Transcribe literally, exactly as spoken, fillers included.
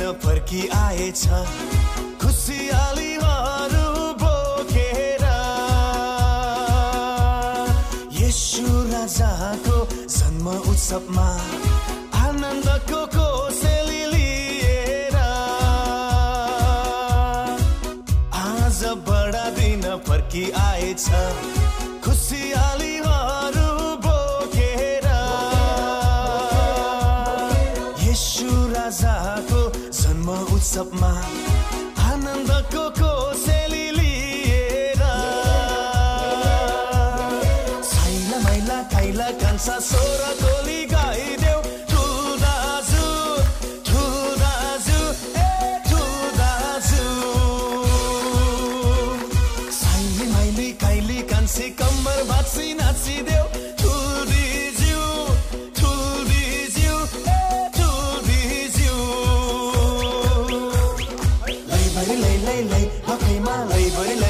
फर्की आएछ खुसियालीहरू बोकेर येशू राजाको जन्म उत्सवमा आनन्दको कोसेली लिएर आज बडा दिन फर्की आएछ खुसियालीहरू बोकेर येशू राजाको जन्म उत्सवमा आनन्दको कोसेली लिएर साइला माइला खाइला कान्छा सोरा कोली गाइदेऊ ठुल दाजु ठुल दाजु ए ठुल दाजु साइली माइली खाइली कान्छी कम्बर भाँची नाचिदेऊ ठुल दिज्यू ठुल दिज्यू ए ठुल दिज्यू लैभरि लै लै लै हकैमा लैभरि